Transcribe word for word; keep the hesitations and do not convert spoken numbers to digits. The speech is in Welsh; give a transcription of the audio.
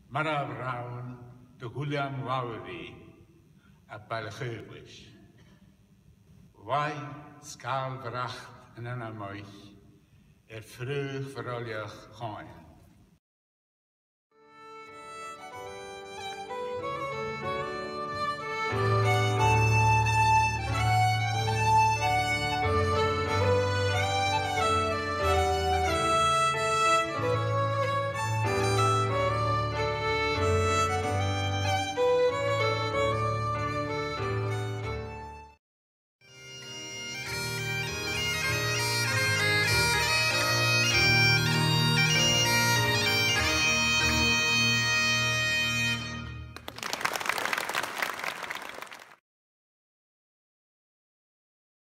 Mara Brown, de Willie Lawrie, a Balchewis. Wai skaal vracht en een amoich, er vreug verallig gaan.